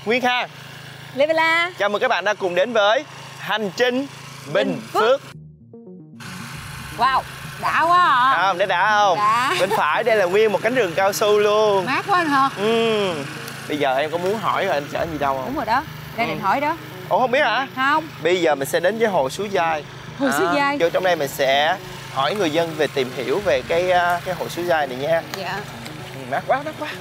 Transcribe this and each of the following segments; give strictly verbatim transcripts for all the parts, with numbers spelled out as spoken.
Nguyên Khang, Lê Bella. chào mừng các bạn đã cùng đến với hành trình Bình Phước. Wow, đã quá à. Không, đã đã không? Đã. Bên phải đây là nguyên một cánh rừng cao su luôn. Mát quá anh hả? Ừ. Bây giờ em có muốn hỏi là anh chở gì đâu không? Đúng rồi đó, đang Ừ. định hỏi đó. Ủa không biết hả? Không. Bây giờ mình sẽ đến với hồ Suối Giai. Hồ Suối Giai. Vô trong đây mình sẽ hỏi người dân về tìm hiểu về cái cái hồ Suối Giai này nha. Dạ. Ừ, mát quá, mát quá.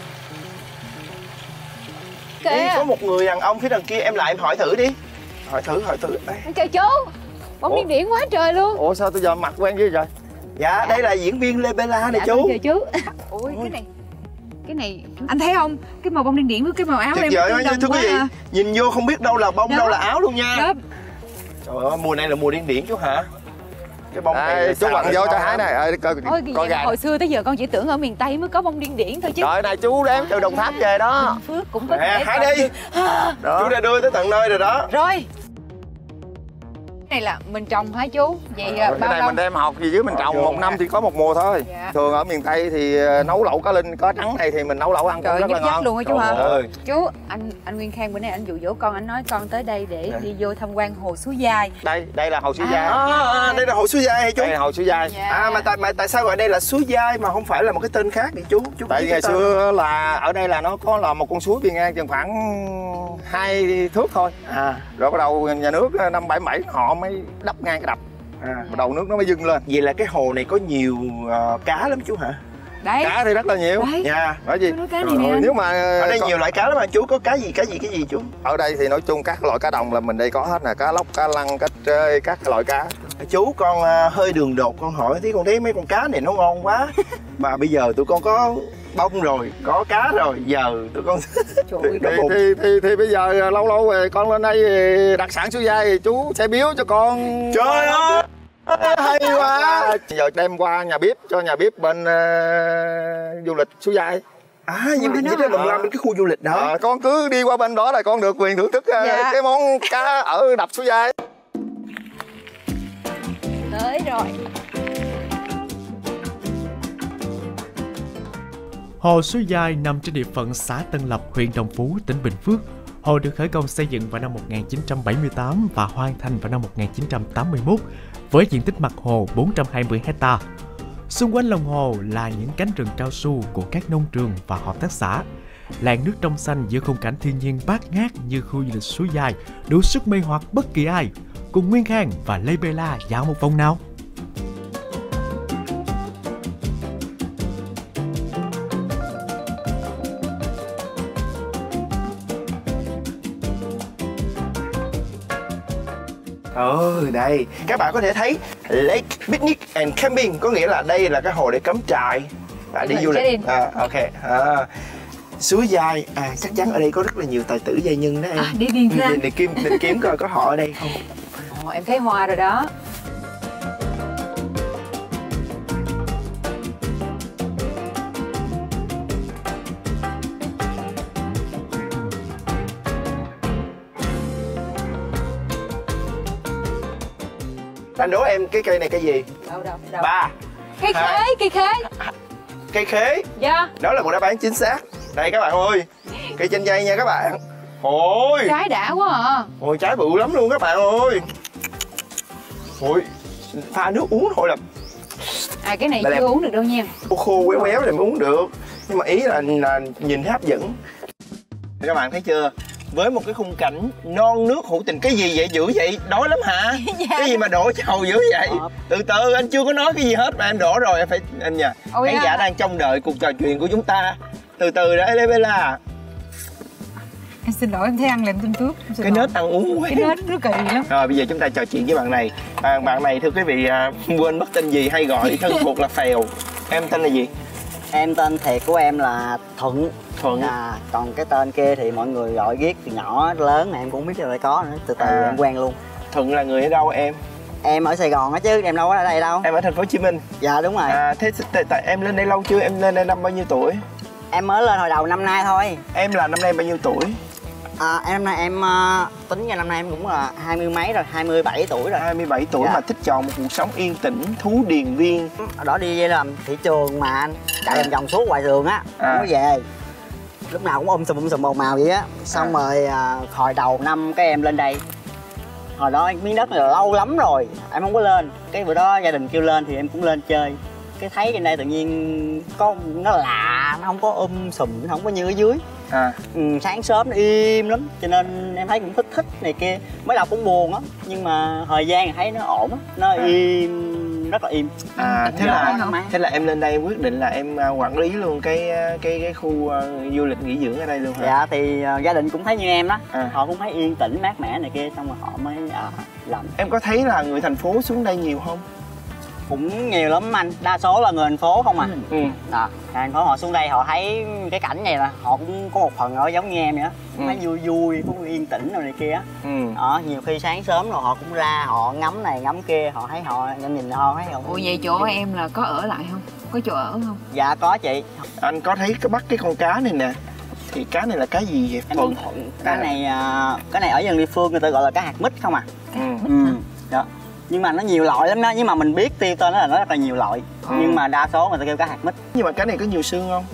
Kìa. Ý, có một người đàn ông phía đằng kia, em lại em hỏi thử đi. Hỏi thử, hỏi thử. Đây. Anh kêu chú, bóng điên điển quá trời luôn. Ủa sao tôi giờ mặt quen dữ vậy? Dạ, đây là diễn viên Lê Bella này Dạ, chú. kìa chú. Ui, cái này cái này anh thấy không, cái màu bông điên điển với cái màu áo Tuyệt em vời tương quá, đồng thưa quý quá vị. à. Nhìn vô không biết đâu là bông, Đó. đâu là áo luôn nha. Đó. Trời ơi, mùa này là mùa điên điển chú hả? Cái bông này Đây, chú quăng vô cho hái này. Ê, coi, Ôi, cái coi gì mà gà. hồi xưa tới giờ con chỉ tưởng ở miền Tây mới có bông điên điển thôi chứ. Trời này chú đem từ Đồng Tháp về đó. Bình Phước cũng có Nè, thể hái trồng đi. được. Đó. Chú đã đưa tới tận nơi rồi đó. Rồi. Cái này là mình trồng hả chú? Vậy Cái bao này lâu? mình đem học gì dưới mình Ờ, trồng vô. một năm thì có một mùa thôi. Dạ. Thường ở miền Tây thì ờ, nấu lẩu cá linh có trắng này thì mình nấu lẩu ăn cũng Trời rất là nhấp nhấp ngon. luôn á chú hả? Trời ơi. Chú, anh anh Nguyên Khang bữa nay anh dụ dỗ con, anh nói con tới đây để Dạ. đi vô tham quan hồ Suối Giai. Đây, đây là hồ Suối À. Giai. À, đây là hồ Suối Giai hả chú? Đây là hồ Suối Giai. Dạ. À mà tại mà tại sao gọi đây là Suối Giai mà không phải là một cái tên khác vậy chú? Chú Tại biết vì ngày cái tên xưa là ở đây là nó có là một con suối bề ngang chừng khoảng hai thước thôi. À, Rồi bắt đầu nhà nước năm bảy bảy họ mới đắp ngang cái đập. à. Bắt đầu nước nó mới dâng lên. Vậy là cái hồ này có nhiều ờ, cá lắm chú hả? Đấy. Cá thì rất là nhiều. Đấy. Dạ. Bởi vì Có cá này Trời nè. ơi, nếu mà Ở đây con- nhiều loại cá lắm mà chú, có cá gì cá gì cái gì chú? ở đây thì nói chung các loại cá đồng là mình đây có hết nè, cá lóc, cá lăng, cá trê, các loại cá. Chú con ờ, hơi đường đột con hỏi tí, con thấy mấy con cá này nó ngon quá. Mà bây giờ tụi con có bông rồi, có cá rồi, giờ tụi con Trời ơi, Nó Thì, bụng. thì, thì, thì bây giờ lâu lâu rồi con lên đây thì đặc sản Suối Giai thì chú sẽ biếu cho con. Trời ơi, hay quá. Giờ đem qua nhà bếp cho nhà bếp bên uh, du lịch Suối Giai. À, như vậy đó mình qua bên cái khu du lịch đó. À, con cứ đi qua bên đó là con được quyền thưởng thức uh, Dạ. cái món cá ở đập Suối Giai. tới rồi. Hồ Suối Giai nằm trên địa phận xã Tân Lập, huyện Đồng Phú, tỉnh Bình Phước. Hồ được khởi công xây dựng vào năm một nghìn chín trăm bảy mươi tám và hoàn thành vào năm một nghìn chín trăm tám mươi mốt với diện tích mặt hồ bốn trăm hai mươi héc ta. Xung quanh lòng hồ là những cánh rừng cao su của các nông trường và hợp tác xã. Làn nước trong xanh giữa khung cảnh thiên nhiên bát ngát như khu du lịch Suối Giai đủ sức mê hoặc bất kỳ ai. Cùng Nguyên Khang và Lê Bella dạo một vòng nào. Ừ, đây các bạn có thể thấy Lake Picnic and Camping, có nghĩa là đây là cái hồ để cắm trại và đi Mình du sẽ lịch. đi. À, ok. À, Suối Giai, à chắc chắn ở đây có rất là nhiều tài tử giai nhân đó em. À, đi điền ra. Để, để kiếm để kiếm coi có họ ở đây không. Ồ, em thấy hoa rồi đó. Anh đố em cái cây này cây gì? Đâu đâu đâu. Ba. Cây hai. khế, cây khế. Cây khế. Dạ. Đó là một đáp án chính xác. Đây các bạn ơi, cây chanh dây nha các bạn. Ôi, Trái đã quá à. ôi trái bự lắm luôn các bạn ơi. Ôi, pha nước uống thôi là À cái này Bà chưa đẹp. uống được đâu nha. khô khô quéo quéo thì mới uống được. Nhưng mà ý là, là nhìn hấp dẫn. Các bạn thấy chưa? Với một cái khung cảnh non nước hữu tình, cái gì vậy, dữ vậy, đói lắm hả? Dạ. Cái gì mà đổ chầu dữ vậy? Từ từ, anh chưa có nói cái gì hết mà em đổ rồi, em phải anh nha. Ôi Khán à. giả đang trông đợi cuộc trò chuyện của chúng ta. Từ từ đã Lê Bella. Em xin lỗi, em thấy ăn làm tinh tước. Cái nết ăn uống quá. Cái nết nó kỳ lắm. Rồi bây giờ chúng ta trò chuyện với bạn này. À, bạn này thưa quý vị, à, quên mất tên gì hay gọi thân thuộc là Phèo. Em tên là gì? Em tên thiệt của em là Thuận. Thuận. À, còn cái tên kia thì mọi người gọi ghét từ nhỏ lớn này em cũng không biết là lại có nữa. Từ từ À. em quen luôn. Thuận là người ở đâu em? Em ở Sài Gòn á chứ em đâu có ở đây đâu. Em ở thành phố Hồ Chí Minh. Dạ đúng rồi. À, thế tại, tại em lên đây lâu chưa? Em lên đây năm bao nhiêu tuổi? Em mới lên hồi đầu năm nay thôi. Em là năm nay bao nhiêu tuổi? À, em năm nay em uh, tính ra năm nay em cũng là hai mươi mấy rồi, hai mươi bảy tuổi rồi. hai mươi bảy tuổi Dạ. mà thích chọn một cuộc sống yên tĩnh, thú điền viên. Ở đó đi làm thị trường mà anh chạy vòng vòng suốt ngoài đường á, À. không có về. lúc nào cũng um sùm um sùm màu màu vậy á. Xong à. rồi à, hồi đầu năm cái em lên đây, hồi đó miếng đất này là lâu lắm rồi em không có lên, cái bữa đó gia đình kêu lên thì em cũng lên chơi, cái thấy trên đây tự nhiên có nó lạ, nó không có um sùm, nó không có như ở dưới. À. Ừ, sáng sớm nó im lắm cho nên em thấy cũng thích thích này kia, mới đầu cũng buồn á nhưng mà thời gian thấy nó ổn á, nó à. im rất là im. À thế là thế là em lên đây em quyết định là em quản lý luôn cái cái cái khu uh, du lịch nghỉ dưỡng ở đây luôn hả? Dạ thì uh, gia đình cũng thấy như em đó, à. họ cũng thấy yên tĩnh mát mẻ này kia, xong rồi họ mới uh, làm. Em có thấy là người thành phố xuống đây nhiều không? Cũng nhiều lắm anh, đa số là người thành phố không à. Ừ. Đó, thành phố họ xuống đây họ thấy cái cảnh này là họ cũng có một phần ở giống như em vậy đó, ừ. thấy vui vui, cũng yên tĩnh rồi này kia á. Ừ. Đó, nhiều khi sáng sớm rồi họ cũng ra họ ngắm này ngắm kia, họ thấy họ nhìn nhìn họ thấy họ. Ủa vậy chỗ em là có ở lại không? Có chỗ ở không? Dạ có chị. Anh có thấy cái bắt cái con cá này nè, thì cá này là cá gì vậy? Em Thuận. Cá à. này cái này ở dân địa phương người ta gọi là cá hạt mít không à. Cá hạt mít. Ừ. Đó. Nhưng mà nó nhiều loại lắm đó, nhưng mà mình biết tiêu tên nó là nó rất là nhiều loại. Ừ. Nhưng mà đa số người ta kêu cá hạt mít. Nhưng mà cá này có nhiều xương không?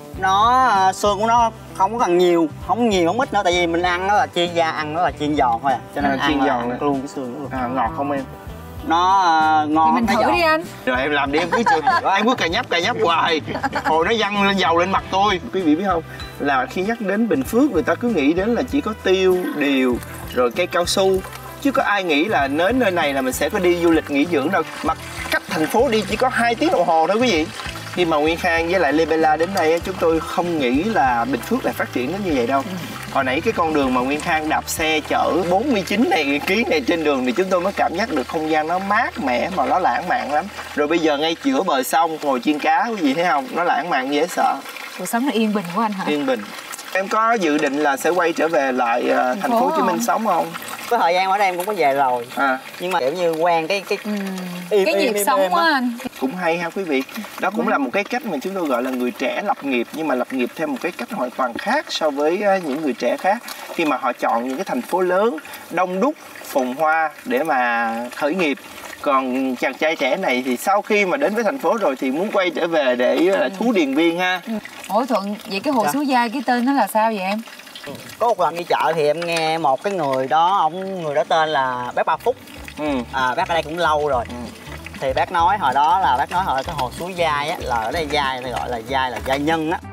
Nó xương của nó không có cần nhiều, không nhiều không ít nữa, tại vì mình ăn nó là chiên da, ăn nó là chiên giòn thôi à, cho nên à, ăn chiên giòn luôn cái xương luôn. À, ngọt không em? Nó uh, ngon. Thì mình thử giòn. đi anh. Rồi em làm đi, em cứ chừng em cứ cà nhấp cà nhấp hoài, hồi nó văng lên dầu lên mặt tôi. Quý vị biết không, là khi nhắc đến Bình Phước người ta cứ nghĩ đến là chỉ có tiêu, điều, rồi cây cao su, chứ có ai nghĩ là đến nơi này là mình sẽ có đi du lịch nghỉ dưỡng đâu. Mà cách thành phố đi chỉ có hai tiếng đồng hồ thôi quý vị. Khi mà Nguyên Khang với lại Lê Bella đến đây chúng tôi không nghĩ là Bình Phước lại phát triển đến như vậy đâu. Hồi nãy cái con đường mà Nguyên Khang đạp xe chở bốn mươi chín này ký này trên đường thì chúng tôi mới cảm giác được không gian nó mát mẻ mà nó lãng mạn lắm. Rồi bây giờ ngay giữa bờ sông ngồi chiên cá quý vị thấy không, nó lãng mạn dễ sợ. Cuộc sống nó yên bình của anh hả? Yên bình. Em có dự định là sẽ quay trở về lại uh, thành phố Hồ Chí Minh sống không? Cái thời gian ở đây em cũng có về rồi. À. Nhưng mà kiểu như quen cái cái ừ. im, cái nhịp sống á anh. Cũng hay ha quý vị. Đó cũng là một cái cách mà chúng tôi gọi là người trẻ lập nghiệp, nhưng mà lập nghiệp theo một cái cách hoàn toàn khác so với những người trẻ khác. Khi mà họ chọn những cái thành phố lớn, đông đúc, phồn hoa để mà khởi nghiệp. Còn chàng trai trẻ này thì sau khi mà đến với thành phố rồi thì muốn quay trở về để ừ. thú điền viên ha. Ủa Thuận, vậy cái hồ dạ. Suối Giai cái tên nó là sao vậy em? Có một lần đi chợ thì em nghe một cái người đó, ông người đó tên là bác Ba Phúc. Ừ. À, bác ở đây cũng lâu rồi. Ừ. Thì bác nói hồi đó là bác nói hồi cái hồ Suối Giai á, là ở đây Giai thì gọi là Giai là giai nhân á.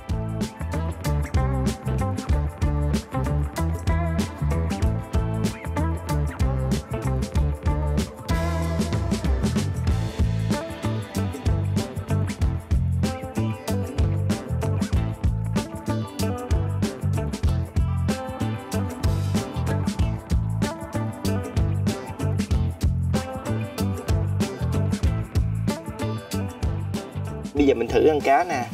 Bây giờ mình thử ăn cá nè.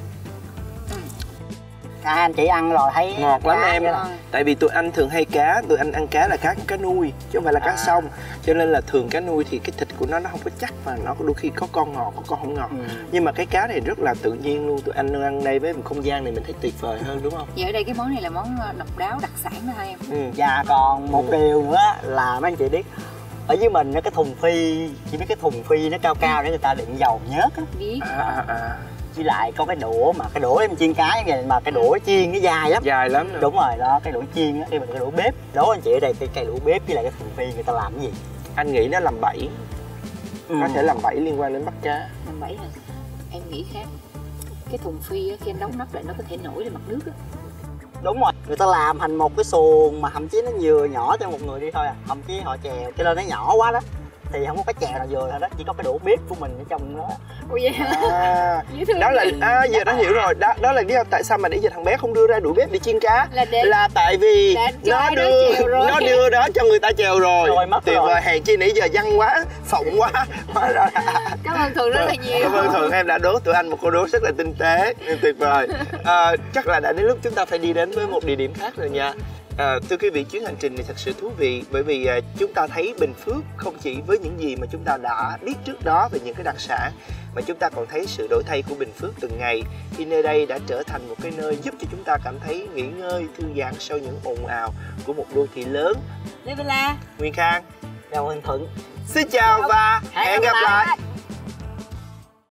À, anh chị ăn rồi thấy ngọt lắm em. Tại vì tụi anh thường hay cá, tụi anh ăn cá là cá cá nuôi chứ không phải là cá à. sông, cho nên là thường cá nuôi thì cái thịt của nó nó không có chắc và nó đôi khi có con ngọt có con không ngọt. Ừ. Nhưng mà cái cá này rất là tự nhiên luôn, tụi anh ăn đây với một không gian này mình thấy tuyệt vời hơn đúng không? Vậy ở đây cái món này là món độc đáo đặc sản đó hả em? Ừ. Và còn một ừ. điều nữa là mấy anh chị biết ở dưới mình nó cái thùng phi, chỉ biết cái thùng phi nó cao cao để người ta đựng dầu nhớt á. Biết. À, à, à. Với lại có cái đũa mà cái đũa em chiên cá như vậy mà cái đũa chiên cái dài lắm. Dài lắm. Rồi. Đúng rồi đó, cái đũa chiên á, đây mình cái đũa bếp. Đó anh chị ở đây cái cây đũa bếp với lại cái thùng phi người ta làm cái gì? Anh nghĩ nó làm bẫy. Ừ. Có thể làm bẫy liên quan đến bắt cá. Làm bẫy hả? Em nghĩ khác. Cái thùng phi á, khi anh đóng nắp lại nó có thể nổi lên mặt nước á. Đúng rồi, người ta làm thành một cái xuồng mà thậm chí nó vừa nhỏ cho một người đi thôi à, thậm chí họ chèo cho nên nó nhỏ quá đó thì không có cái chèo nào vừa thôi đó, chỉ có cái đũa bếp của mình ở trong đó. Ủa vậy hả? À, đó là à, giờ nó hiểu rồi, đó đó là lý do tại sao mà để giờ thằng bé không đưa ra đũa bếp để chiên cá là, để... là tại vì nó đưa nó đưa đó cho người ta chèo rồi, rồi mất tuyệt vời, hèn chi nãy giờ văn quá phộng quá hóa ra. Cảm ơn Thuận rất là nhiều. Cảm ơn Thuận, em đã đố tụi anh một câu đố rất là tinh tế, tuyệt vời. À, chắc là đã đến lúc chúng ta phải đi đến với một địa điểm khác rồi nha. À, thưa quý vị, chuyến hành trình này thật sự thú vị bởi vì à, chúng ta thấy Bình Phước không chỉ với những gì mà chúng ta đã biết trước đó về những cái đặc sản, mà chúng ta còn thấy sự đổi thay của Bình Phước từng ngày khi nơi đây đã trở thành một cái nơi giúp cho chúng ta cảm thấy nghỉ ngơi, thư giãn sau những ồn ào của một đô thị lớn. Lê Bella, Nguyên Khang, chào Huỳnh Thuận. Xin chào và hẹn gặp lại.